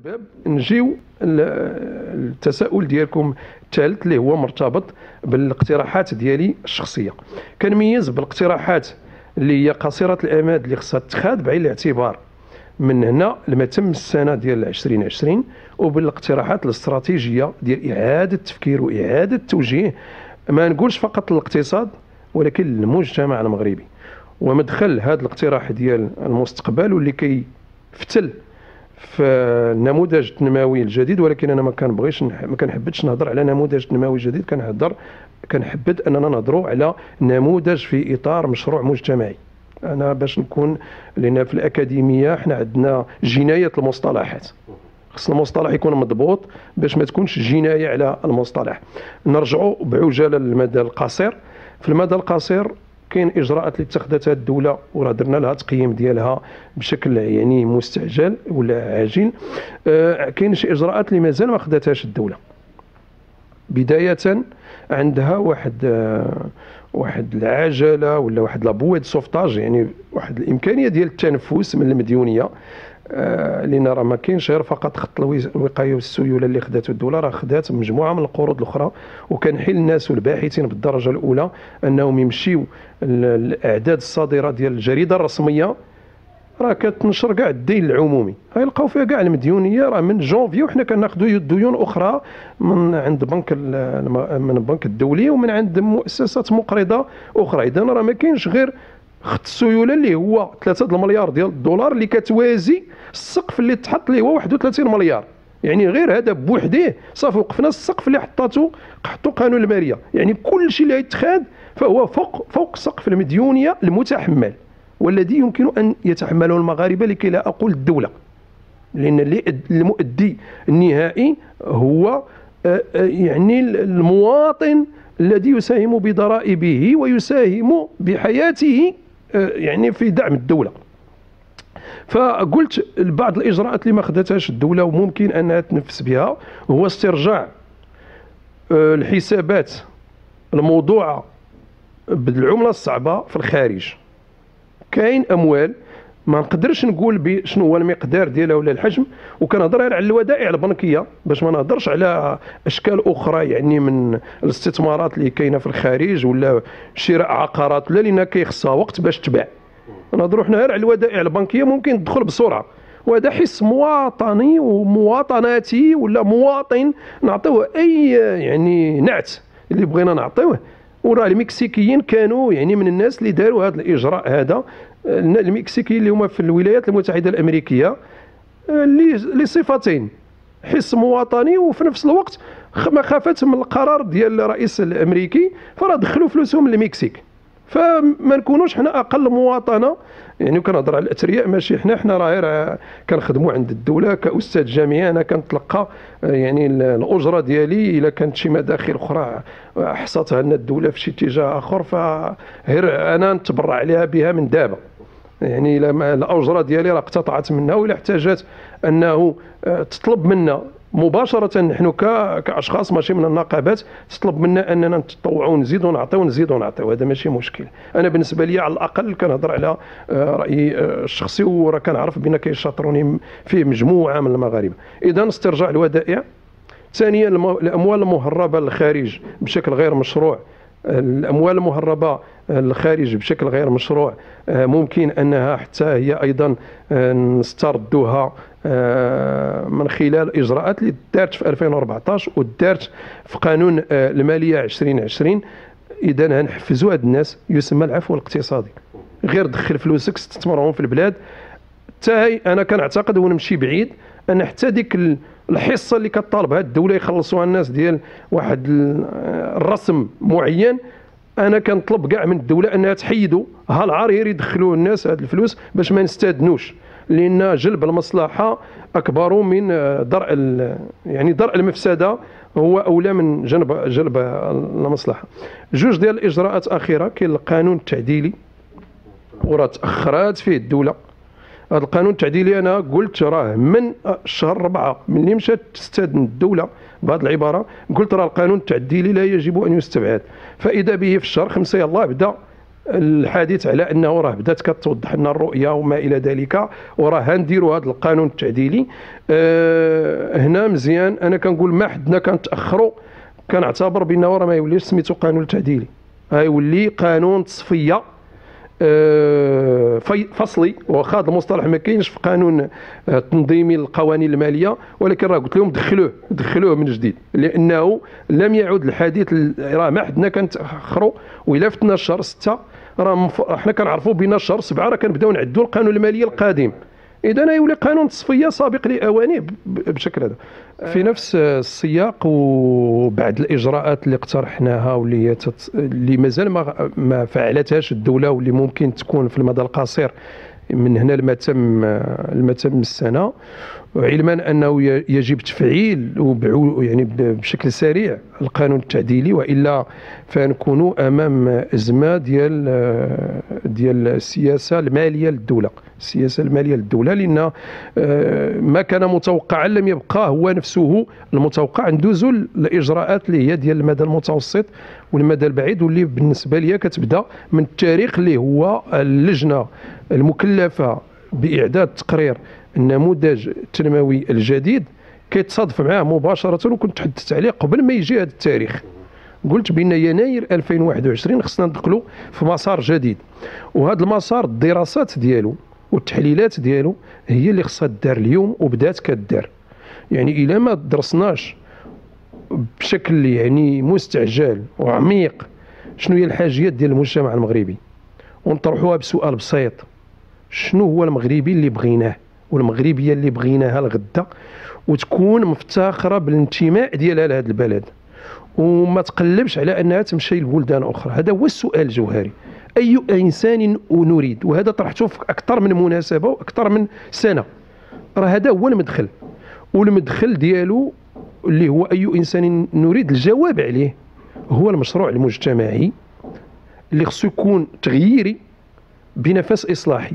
الشباب نجيو التساؤل ديالكم الثالث اللي هو مرتبط بالاقتراحات ديالي الشخصيه. كنميز بالاقتراحات اللي هي قصيره الامد اللي خصها تتخاذ بعين الاعتبار من هنا لما تم السنه ديال 2020، وبالاقتراحات الاستراتيجيه ديال اعاده التفكير واعاده التوجيه، ما نقولش فقط للاقتصاد ولكن للمجتمع المغربي. ومدخل هذا الاقتراح ديال المستقبل واللي كيفتل في النموذج التنموي الجديد، ولكن انا ما كنحبش نهضر على نموذج تنموي جديد، كنحبذ اننا نهضروا على نموذج في اطار مشروع مجتمعي. انا باش نكون، لان في الاكاديميه احنا عندنا جنايه المصطلحات، خص المصطلح يكون مضبوط باش ما تكونش جنايه على المصطلح. نرجعوا بعجاله للمدى القصير. في المدى القصير كاين اجراءات اللي اتخذتها الدوله وراه درنا لها تقييم ديالها بشكل يعني مستعجل ولا عاجل. كاين شي اجراءات اللي مازال ما خداتهاش الدوله. بدايه عندها واحد العجله ولا واحد لابويد سوفتاج، يعني واحد الامكانيه ديال التنفس من المديونيه. لان راه ما كاينش غير فقط خط الوقايه والسيوله اللي خداته الدوله، راه خدات مجموعه من القروض الاخرى. وكنحيل الناس والباحثين بالدرجه الاولى انهم يمشيو الاعداد الصادره ديال الجريده الرسميه، راه كتنشر كاع الدين العمومي، غيلقاو فيها كاع المديونيه. راه من جونفي وحنا كناخذوا ديون اخرى من عند من البنك الدولي ومن عند مؤسسات مقرضه اخرى. اذا راه ما كاينش غير خط السيوله اللي هو 3 المليار ديال الدولار اللي كتوازي السقف اللي تحط اللي هو 31 مليار. يعني غير هذا بوحديه صافي وقفنا السقف اللي حطوا قانون الماليه. يعني كل شيء اللي يتخاذ فهو فوق سقف المديونيه المتحمل، والذي يمكن ان يتحمله المغاربه، لكي لا اقول الدوله، لان المؤدي النهائي هو يعني المواطن الذي يساهم بضرائبه ويساهم بحياته يعني في دعم الدولة. فقلت بعض الإجراءات اللي ما خدتهاش الدولة وممكن أنها تنفس بها هو استرجاع الحسابات الموضوعة بالعملة الصعبة في الخارج. كاين أموال ما نقدرش نقول شنو هو المقدار ديالها ولا الحجم، وكنهضر على الودائع البنكيه باش ما نهضرش على اشكال اخرى يعني من الاستثمارات اللي كاينه في الخارج ولا شراء عقارات ولا، لان كيخصها وقت باش تباع. نهضروا حنا غير على الودائع البنكيه ممكن تدخل بسرعه، وهذا حس مواطني ومواطناتي ولا مواطن نعطيوه اي يعني نعت اللي بغينا نعطيوه. وراه المكسيكيين كانوا يعني من الناس اللي داروا هذا الاجراء هذا. المكسيكيين اللي هما في الولايات المتحده الامريكيه لصفتين: حس مواطني وفي نفس الوقت مخافه من القرار ديال الرئيس الامريكي، فراه دخلوا فلوسهم للمكسيك. فما نكونوش حنا اقل مواطنه. يعني كنهضر على الاثرياء ماشي حنا راه غير كنخدموا عند الدوله كاستاذ جامعي. انا كنتلقى يعني الاجره ديالي الا كانت شي مداخل اخرى حصتها لنا الدوله في شي اتجاه اخر، فغير انا نتبرع عليها بها من دابا. يعني الاجره ديالي راه اقتطعت منها، وإلا احتاجت انه تطلب منا مباشره نحن كاشخاص ماشي من النقابات، تطلب منا اننا نتطوعوا ونزيدوا نعطيو، هذا ماشي مشكل. انا بالنسبه لي على الاقل كنهضر على رايي الشخصي، وراه كنعرف بان كيشاطروني فيه مجموعه من المغاربه. اذا استرجاع الودائع. ثانيا الاموال المهربه للخارج بشكل غير مشروع. الاموال المهربه للخارج بشكل غير مشروع ممكن انها حتى هي ايضا نستردوها من خلال اجراءات اللي دارت في 2014 ودارت في قانون الماليه 2020. اذا هنحفزوا هاد الناس، يسمى العفو الاقتصادي. غير دخل فلوسك استثمرهم في البلاد. حتى انا كنعتقد ونمشي بعيد ان حتى ديك الحصه اللي كطالبها الدوله يخلصوها الناس ديال واحد الرسم معين، انا كنطلب كاع من الدوله انها تحيدوا هالعرير يدخلوا الناس هاد الفلوس باش ما نستادنوش، لان جلب المصلحه اكبر من درء المفسده هو اولى من جلب المصلحه. جوج ديال الاجراءات اخيره. كاين القانون التعديلي وراه تاخرات فيه الدوله. هذا القانون التعديلي انا قلت راه من شهر 4 ملي مشات تستاذن الدوله بهذه العباره، قلت راه القانون التعديلي لا يجب ان يستبعد. فاذا به في الشهر 5 يلاه بدا الحديث على انه راه بدات كتوضح لنا الرؤيه وما الى ذلك، وراه هنديروا هذا القانون التعديلي. هنا مزيان، انا كنقول ما حدنا كنتاخروا، كنعتبر بانه راه ما يوليش سميتو قانون تعديلي، غيولي قانون تصفيه فصلي. واخا هذا المصطلح ما كاينش في قانون تنظيمي القوانين الماليه، ولكن راه قلت لهم دخلوه من جديد، لانه لم يعد الحديث. راه ما حدنا كنتاخروا، وإلا فتنا شهر 6 راه حنا كنعرفوا بين شهر 7 راه كنبداو نعدوا القانون المالي القادم. اذا يولي قانون تصفيه سابق لاوانه بشكل هذا. في نفس السياق وبعد الاجراءات اللي اقترحناها واللي اللي مازال ما فعلتهاش الدوله، واللي ممكن تكون في المدى القصير من هنا لمتم السنه، علما انه يجب تفعيل يعني بشكل سريع القانون التعديلي، والا فنكونوا امام ازمه ديال السياسه الماليه للدوله. لان ما كان متوقعا لم يبقى هو نفسه المتوقع. ندوزوا الاجراءات اللي هي ديال المدى المتوسط والمدى البعيد، واللي بالنسبه لي كتبدا من التاريخ اللي هو اللجنه المكلفه باعداد تقرير النموذج التنموي الجديد كيتصادف معاه مباشره. وكنت تحدثت عليه قبل ما يجي هذا التاريخ، قلت بان يناير 2021 خصنا ندخلوا في مسار جديد، وهذا المسار الدراسات ديالو والتحليلات ديالو هي اللي خصها تدار اليوم وبدات كدار. يعني الا ما درسناش بشكل يعني مستعجل وعميق شنو هي الحاجيات ديال المجتمع المغربي، ونطرحوها بسؤال بسيط: شنو هو المغربي اللي بغيناه والمغربيه اللي بغيناها الغدا، وتكون مفتخره بالانتماء ديالها لهذا البلد، وما تقلبش على انها تمشي لبلدان اخرى. هذا هو السؤال الجوهري: اي انسان نريد؟ وهذا طرحته في اكثر من مناسبه واكثر من سنه. راه هذا هو المدخل، والمدخل ديالو اللي هو اي انسان نريد، الجواب عليه هو المشروع المجتمعي اللي خصو يكون تغييري بنفس اصلاحي.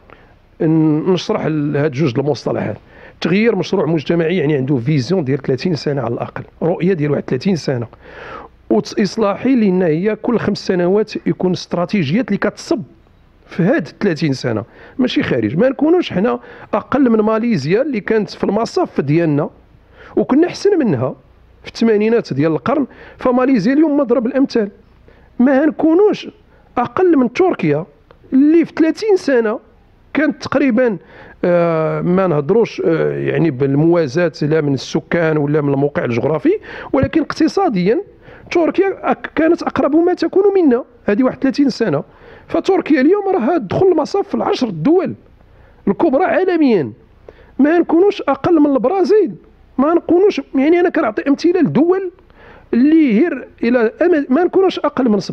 نشرح هاد جوج المصطلحات. تغيير مشروع مجتمعي يعني عنده فيزيون ديال 30 سنه على الاقل، رؤيه ديال واحد 30 سنه. واصلاحي لان هي كل 5 سنوات يكون استراتيجيات اللي كتصب في هاد 30 سنه، ماشي خارج. ما نكونوش حنا اقل من ماليزيا اللي كانت في المصاف ديالنا وكنا احسن منها في الثمانينات ديال القرن. فماليزيا اليوم مضرب الامثال. ما نكونوش اقل من تركيا اللي في 30 سنه كانت تقريبا ما نهضروش يعني بالموازاة لا من السكان ولا من الموقع الجغرافي، ولكن اقتصاديا تركيا كانت اقرب ما تكون منا. هذه واحد 30 سنه. فتركيا اليوم راها تدخل المصاف في 10 الدول الكبرى عالميا. ما نكونوش اقل من البرازيل، ما نكونوش يعني انا كنعطي امثله لدول اللي هي الى ما نكونوش اقل من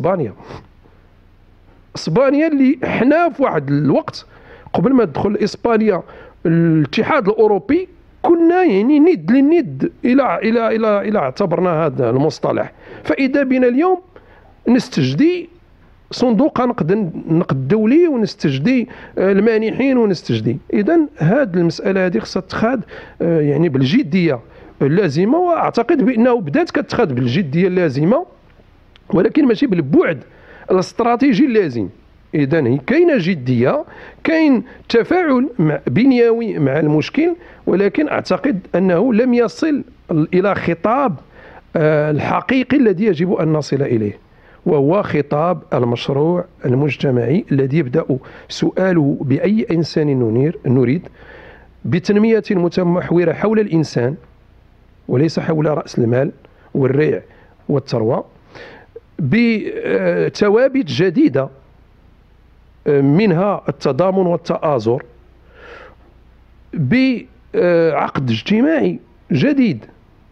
اسبانيا اللي حنا في واحد الوقت قبل ما تدخل اسبانيا الاتحاد الاوروبي كنا يعني ند للند الى اعتبرنا هذا المصطلح. فاذا بنا اليوم نستجدي صندوق النقد الدولي ونستجدي المانحين ونستجدي. اذا هذه المساله هذه خصها تتخذ يعني بالجديه اللازمه، واعتقد بانه بدات كتخذ بالجديه اللازمه، ولكن ماشي بالبعد الاستراتيجي اللازم. إذن كاينه جديه، كاين تفاعل بنيوي مع المشكل، ولكن اعتقد انه لم يصل الى خطاب الحقيقي الذي يجب ان نصل اليه، وهو خطاب المشروع المجتمعي الذي يبدا سؤاله باي انسان نريد، بتنميه متمحوره حول الانسان وليس حول راس المال والريع والثروه، بثوابت جديده منها التضامن والتآزر، بعقد اجتماعي جديد،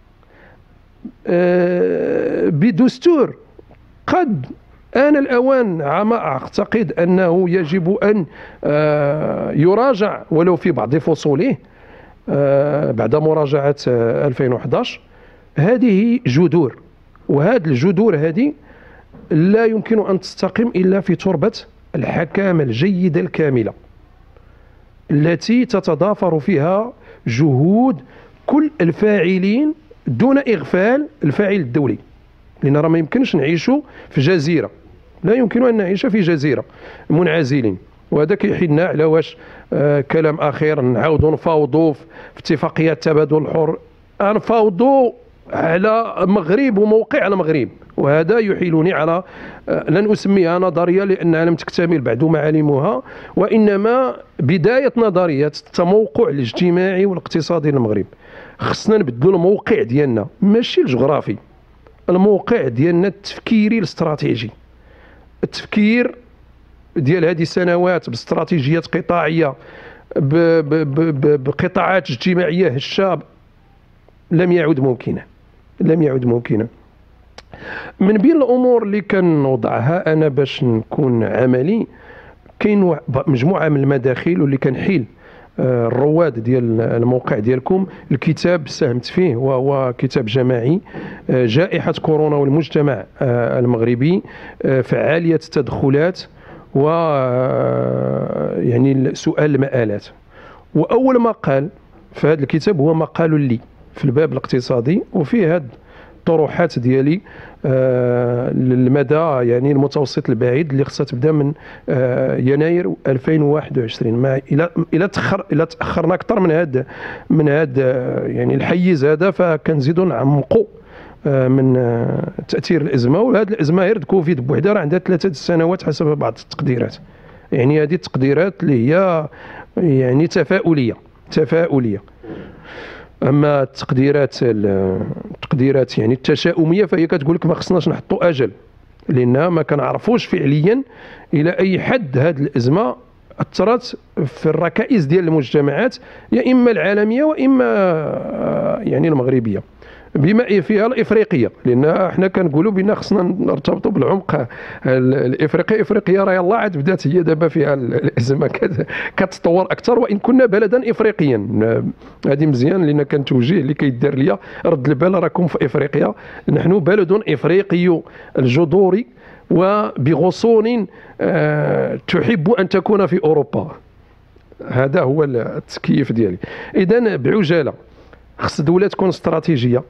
بدستور قد آن الأوان أعتقد أنه يجب أن يراجع ولو في بعض فصوله بعد مراجعة 2011. هذه جذور، وهذه الجذور هذه لا يمكن أن تستقيم إلا في تربة الحكامة الجيدة الكاملة التي تتضافر فيها جهود كل الفاعلين دون إغفال الفاعل الدولي. لأن راه ما يمكنش نعيشوا في جزيرة لا يمكن أن نعيش في جزيرة منعزلين. وهذا كيحيدنا على واش كلام أخير نعاودوا نفاوضوا في اتفاقية التبادل الحر، نفاوضوا على المغرب وموقع المغرب. وهذا يحيلني على لن أسميها نظرية لأنها لم تكتمل بعد معالمها، وإنما بداية نظرية التموقع الاجتماعي والاقتصادي للمغرب. خصنا نبدلوا الموقع ديالنا، ماشي الجغرافي، الموقع ديالنا التفكيري الاستراتيجي. التفكير ديال هذه السنوات باستراتيجيات قطاعية بقطاعات اجتماعية هشة لم يعد ممكنا، لم يعد ممكنا. من بين الامور اللي كنوضعها انا باش نكون عملي، كاين مجموعه من المداخل واللي كنحيل الرواد ديال الموقع ديالكم. الكتاب ساهمت فيه وهو كتاب جماعي، جائحه كورونا والمجتمع المغربي، فعاليه التدخلات و يعني سؤال المآلات. واول مقال في هذا الكتاب هو مقال لي في الباب الاقتصادي، وفيه هذا الطروحات ديالي للمدى يعني المتوسط البعيد اللي خصها تبدا من يناير 2021. ما الى تاخرنا اكثر من هذا يعني الحيز هذا، فكنزيدوا نعمقوا من تاثير الازمه. وهذه الازمه غير كوفيد بوحدها راه عندها 3 سنوات حسب بعض التقديرات. يعني هذه التقديرات اللي هي يعني تفاؤليه. اما التقديرات يعني التشاؤميه فهي كتقول لك ما خصناش نحطوا اجل، لان ما كنعرفوش فعليا الى اي حد هذه الازمه اثرت في الركائز ديال المجتمعات، يا اما العالميه واما يعني المغربيه، بما فيها الافريقيه. لان احنا كنقولوا بان خصنا نرتبطوا بالعمق الافريقي. افريقيا راه يلاه عاد بدات هي دابا فيها الازمه كتطور اكثر، وان كنا بلدا افريقيا. هذه مزيان لان كان توجيه اللي كيدار ليا رد البال، راكم في افريقيا، نحن بلد افريقي الجذور وبغصون تحب ان تكون في اوروبا. هذا هو التكييف ديالي. اذا بعجاله خص دوله تكون استراتيجيه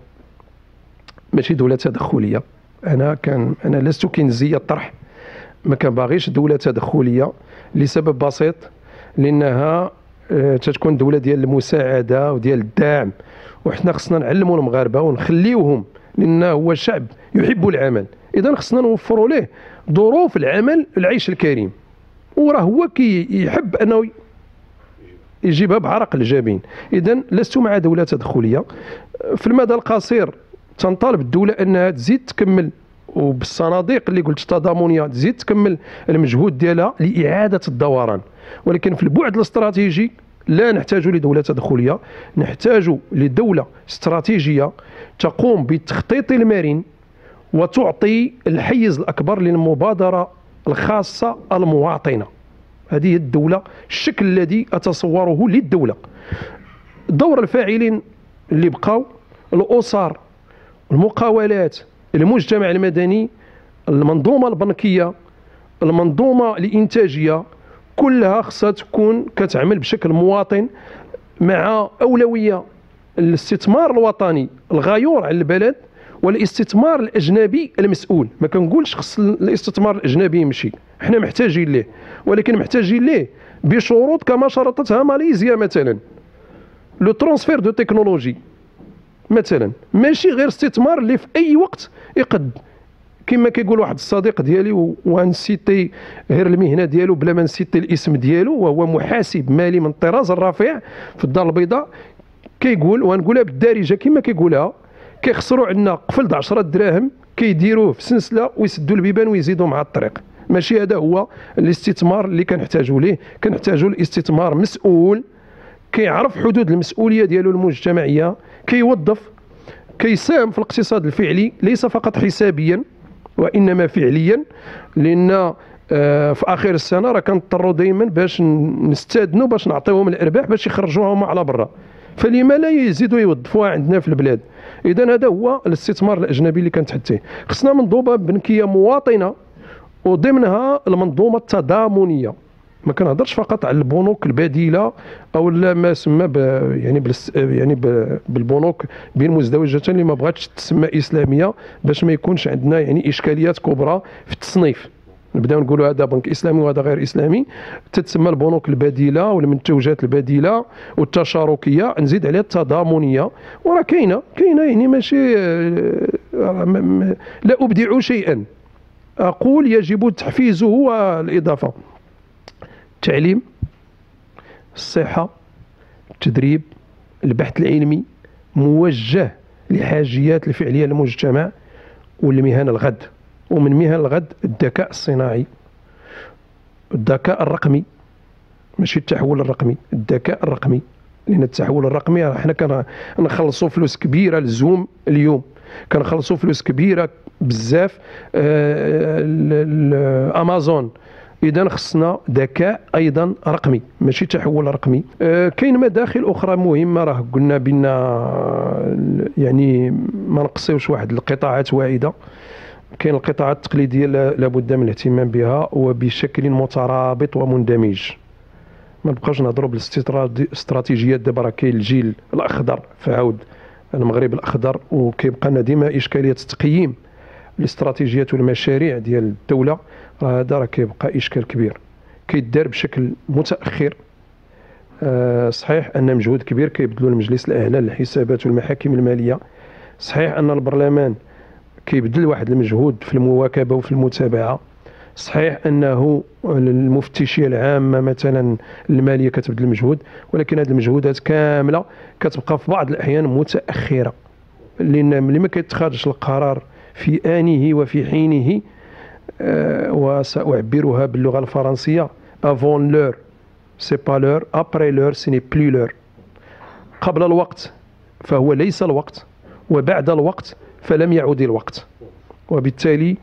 ماشي دوله تدخليه. انا لست كنزيه الطرح، ما كنباغيش دوله تدخليه لسبب بسيط، لانها تتكون دوله ديال المساعده وديال الدعم، وحنا خصنا نعلموا المغاربه ونخليوهم، لان هو شعب يحب العمل. اذا خصنا نوفروا له ظروف العمل، العيش الكريم، وراه هو كيحب انه يجيبها بعرق الجبين. اذا لست مع دوله تدخليه. في المدى القصير تنطالب الدوله انها تزيد تكمل، وبالصناديق اللي قلت تضامنيه تزيد تكمل المجهود ديالها لاعاده الدوران. ولكن في البعد الاستراتيجي لا نحتاج لدوله تدخليه، نحتاج لدوله استراتيجيه تقوم بالتخطيط المرن وتعطي الحيز الاكبر للمبادره الخاصه المواطنه. هذه هي الدولة، الشكل الذي أتصوره للدولة. دور الفاعلين اللي بقاو، الأسر، المقاولات، المجتمع المدني، المنظومة البنكية، المنظومة الإنتاجية، كلها خصها تكون كتعمل بشكل مواطن، مع أولوية الاستثمار الوطني الغيور على البلد والاستثمار الأجنبي المسؤول. ما كنقولش خص الاستثمار الأجنبي يمشي، احنا محتاجين ليه، ولكن محتاجين ليه بشروط كما شرطتها ماليزيا مثلا. لو ترانسفير دو تكنولوجي مثلا، ماشي غير استثمار اللي في اي وقت يقد. كما كيقول واحد الصديق ديالي، وانسيتي غير المهنه ديالو بلا ما نسيتي الاسم ديالو، وهو محاسب مالي من الطراز الرفيع في الدار البيضاء، كيقول، ونقولها بالدارجه كما كيقولها، كيخسروا عندنا قفل د 10 دراهم كيديروه في سلسله ويسدوا البيبان ويزيدوا مع الطريق. ماشي هذا هو الاستثمار اللي كنحتاجوا ليه. كنحتاجوا الاستثمار مسؤول، كيعرف حدود المسؤوليه ديالو المجتمعيه، كيوظف، كيساهم في الاقتصاد الفعلي ليس فقط حسابيا وانما فعليا. لان في اخر السنه راه كنضطروا دائما باش نستاذنوا باش نعطيوهم الارباح باش يخرجوها على برا، فلما لا يزيدوا يوظفوها عندنا في البلاد. اذا هذا هو الاستثمار الاجنبي اللي كنتحدث. خصنا منظومه بنكيه مواطنه وضمنها المنظومه التضامنيه. ما كنهضرش فقط على البنوك البديله او ما يسمى يعني بالبنوك بين مزدوجه اللي ما بغاتش تسمى اسلاميه، باش ما يكونش عندنا يعني اشكاليات كبرى في التصنيف. نبداو نقولوا هذا بنك اسلامي وهذا غير اسلامي، تتسمى البنوك البديله ولا المنتوجات البديله والتشاركيه، نزيد عليها التضامنيه، وراه كاينه يعني ماشي لا ابدع شيئا، اقول يجب تحفيزه والاضافه. التعليم، الصحه، التدريب، البحث العلمي موجه لحاجيات الفعليه للمجتمع والمهن الغد. ومن مهن الغد الذكاء الصناعي، الذكاء الرقمي، ماشي التحول الرقمي، الذكاء الرقمي. لان التحول الرقمي حنا كنخلصوا فلوس كبيره لزوم اليوم، كنخلصوا فلوس كبيره بزاف امازون. اذا خصنا ذكاء ايضا رقمي ماشي تحول رقمي. كاين مداخل اخرى مهمه، راه قلنا بان يعني ما نقصيوش واحد القطاعات واعده. كاين القطاعات التقليديه لابد من الاهتمام بها وبشكل مترابط ومندمج. ما نبقاوش نهضروا بالاستراتيجيات. دابا راه كاين الجيل الاخضر، فعاود المغرب الاخضر، وكيبقى لنا ديما اشكاليه تقييم الاستراتيجيات والمشاريع ديال الدوله. هذا راه كيبقى اشكال كبير كيدار بشكل متاخر. صحيح ان مجهود كبير كيبذلوا المجلس الاعلى للحسابات والمحاكم الماليه، صحيح ان البرلمان كيبذل واحد المجهود في المواكبه وفي المتابعه، صحيح انه المفتشيه العامه مثلا الماليه كتبذل المجهود، ولكن هذه المجهودات كامله كتبقى في بعض الاحيان متاخره، لان ملي ما كيتخرجش القرار في آنه وفي حينه. وسأعبرها باللغة الفرنسية avant l'heure c'est pas l'heure, après l'heure ce n'est plus l'heure. قبل الوقت فهو ليس الوقت، وبعد الوقت فلم يعد الوقت. وبالتالي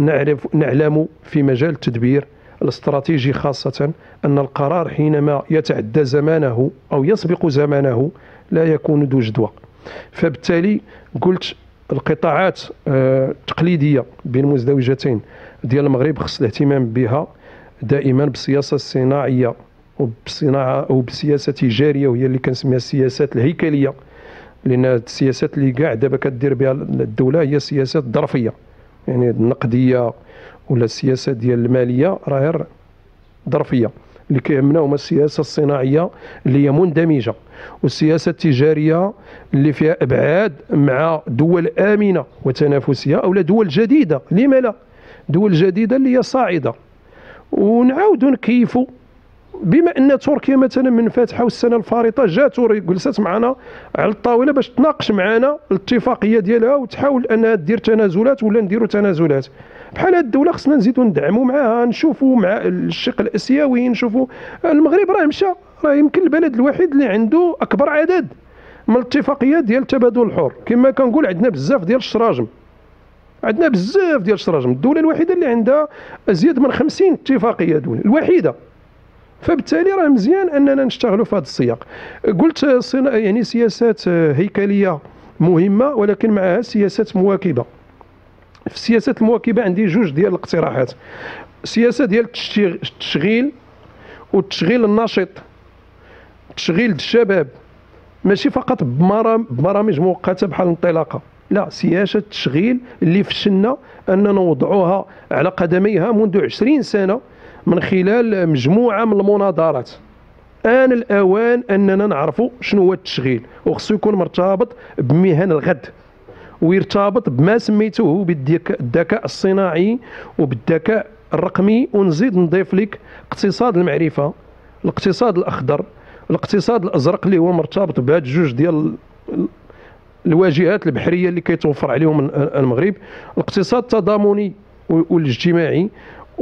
نعلم في مجال التدبير الاستراتيجي خاصة أن القرار حينما يتعدى زمانه أو يسبق زمانه لا يكون ذو جدوى. فبالتالي قلت القطاعات التقليدية بين مزدوجتين ديال المغرب خص الاهتمام بها دائما بالسياسة الصناعية وبالصناعة وبالسياسة التجارية، وهي اللي كنسميها السياسات الهيكلية، لأن السياسات اللي كاع دابا كدير بها الدولة هي السياسات الظرفية، يعني النقدية ولا السياسات ديال المالية راه غير ظرفية. اللي كيهمنا هما السياسة الصناعية اللي هي مندمجة، والسياسة التجارية اللي فيها أبعاد مع دول آمنة وتنافسية أو دول جديدة. لما لا؟ دول جديدة اللي هي صاعدة. ونعاودوا نكيفوا بما أن تركيا مثلا من فاتحة والسنة الفارطة جات جلست معنا على الطاولة باش تناقش معنا الاتفاقية ديالها وتحاول أنها دير تنازلات ولا نديروا تنازلات. بحال هاد الدولة خصنا نزيدوا ندعموا معها، نشوفوا مع الشق الآسيوي، نشوفوا المغرب راه مشى، راه يمكن البلد الوحيد اللي عنده أكبر عدد من الاتفاقيات ديال التبادل الحر. كما كنقول عندنا بزاف ديال الشراجم، عندنا بزاف ديال الشراجم، الدولة الوحيدة اللي عندها أزيد من 50 اتفاقية، دولة الوحيدة. فبالتالي راه مزيان اننا نشتغلوا في هذا السياق. قلت يعني سياسات هيكليه مهمه، ولكن معها سياسات مواكبه. في السياسات المواكبه عندي جوج ديال الاقتراحات. سياسه ديال التشغيل والتشغيل النشيط، تشغيل الشباب، ماشي فقط ببرامج مؤقته بحال الانطلاقه، لا، سياسه التشغيل اللي فشلنا اننا نوضعوها على قدميها منذ 20 سنه من خلال مجموعة من المناظرات. آن الأوان أننا نعرفوا شنو هو التشغيل، وخصو يكون مرتبط بمهن الغد، ويرتبط بما سميته بالذكاء الصناعي وبالذكاء الرقمي. ونزيد نضيف لك اقتصاد المعرفة، الاقتصاد الأخضر، الاقتصاد الأزرق اللي هو مرتبط بهاد جوج ديال الواجهات البحرية اللي كيتوفر عليهم المغرب، الاقتصاد التضامني والاجتماعي،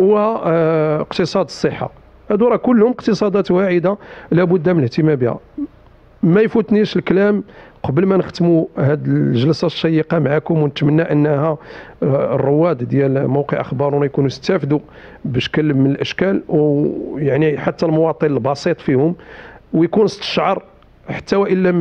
واقتصاد الصحة. هادو راه كلهم اقتصادات واعدة لابد من الاهتمام بها. ما يفوتنيش الكلام قبل ما نختموا هذه الجلسة الشيقة معكم، ونتمنى أنها الرواد ديال موقع أخبارنا يكونوا استفادوا بشكل من الأشكال، ويعني حتى المواطن البسيط فيهم ويكون استشعر، حتى وإن لم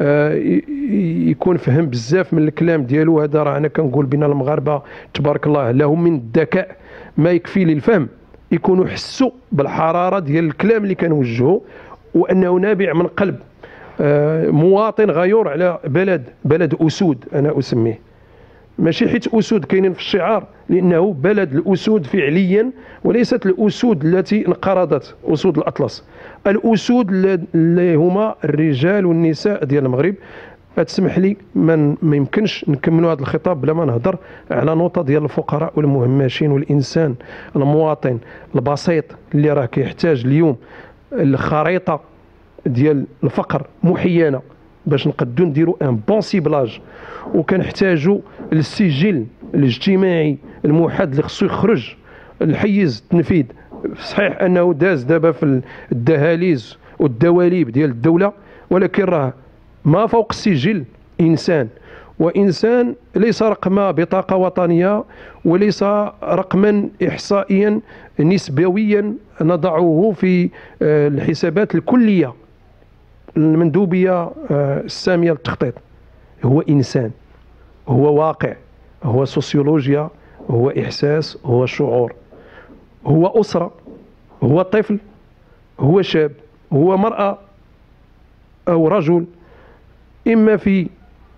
يكون فهم بزاف من الكلام ديالو. هذا راه أنا كنقول بين المغاربة تبارك الله لهم من الذكاء ما يكفي للفهم، يكونوا حسوا بالحرارة ديال الكلام اللي كنوجهه، وأنه نابع من قلب مواطن غيور على بلد أسود أنا أسميه. ماشي حيت أسود كاينين في الشعار، لأنه بلد الأسود فعليا وليست الأسود التي انقرضت، أسود الأطلس. الأسود اللي هما الرجال والنساء ديال المغرب. تسمح لي ما يمكنش نكملوا هذا الخطاب بلا ما نهضر على نقطة ديال الفقراء والمهمشين والإنسان المواطن البسيط اللي راه كيحتاج اليوم الخريطة ديال الفقر محيانة باش نقدروا نديروا ان بون سيبلاج، وكنحتاجوا السجل الاجتماعي الموحد اللي خصو يخرج الحيز التنفيذ. صحيح انه داز دابا في الدهاليز والدواليب ديال الدوله، ولكن راه ما فوق السجل انسان، وانسان ليس رقم بطاقه وطنيه وليس رقما احصائيا نسبويا نضعه في الحسابات الكليه المندوبيه الساميه للتخطيط. هو انسان، هو واقع، هو سوسيولوجيا، هو احساس، هو شعور، هو اسره، هو طفل، هو شاب، هو مراه او رجل، اما في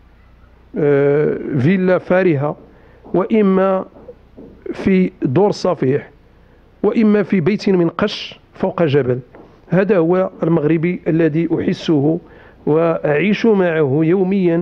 فيلا فارهه، واما في دور صفيح، واما في بيت من قش فوق جبل. هذا هو المغربي الذي احسه واعيش معه يوميا.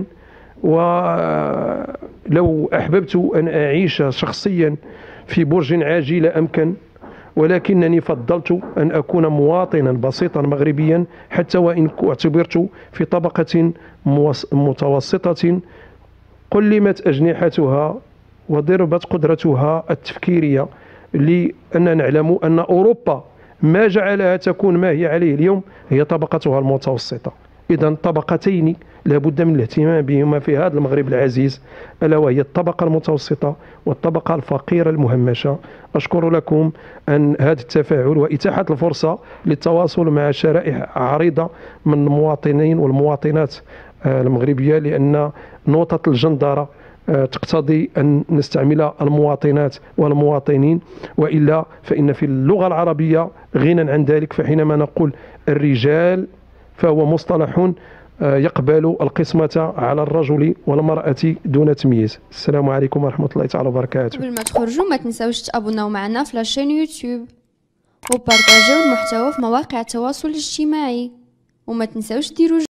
ولو احببت ان اعيش شخصيا في برج عاجي لامكن، ولكنني فضلت أن أكون مواطنا بسيطا مغربيا، حتى وإن اعتبرت في طبقة متوسطة قلمت أجنحتها وضربت قدرتها التفكيرية، لأننا نعلم أن أوروبا ما جعلها تكون ما هي عليه اليوم هي طبقتها المتوسطة. إذن طبقتين لابد من الاهتمام بهما في هذا المغرب العزيز، ألا وهي الطبقة المتوسطة والطبقة الفقيرة المهمشة. أشكر لكم أن هذا التفاعل وإتاحة الفرصة للتواصل مع شرائح عريضة من المواطنين والمواطنات المغربية، لأن نقطة الجندرة تقتضي أن نستعمل المواطنات والمواطنين، وإلا فإن في اللغة العربية غنى عن ذلك، فحينما نقول الرجال فهو مصطلح يقبل القسمة على الرجل والمرأة دون تمييز. السلام عليكم ورحمة الله تعالى وبركاته. قبل ما تخرجوا ما تنساوش تابوناو معنا في لاشين يوتيوب وبارطاجيو المحتوى في مواقع التواصل الاجتماعي، وما تنساوش ديروا